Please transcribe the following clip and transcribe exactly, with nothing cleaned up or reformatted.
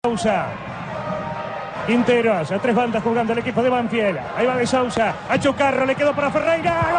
Sousa. Quinteros, a tres bandas jugando el equipo de Banfield. Ahí va de Sousa. A Chocarro, le quedó para Ferreira.